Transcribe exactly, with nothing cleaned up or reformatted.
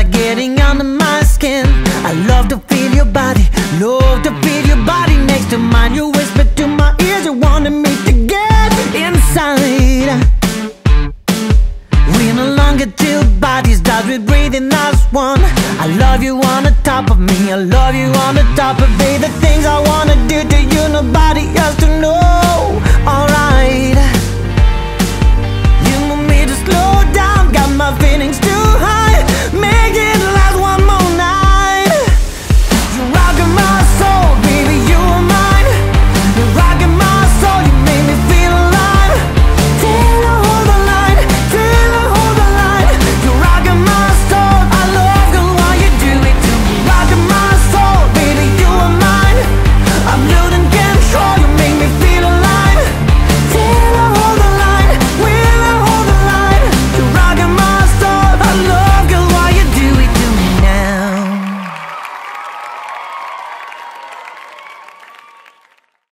like getting under my skin. I love to feel your body, love to feel your body next to mine. You whisper to my ears, you wanted me to get inside. We no longer two bodies, start with breathing as one. I love you on the top of me, I love you on the top of me. The things I wanna do to you, nobody else to know. Alright, you want me to slow down, got my feelings too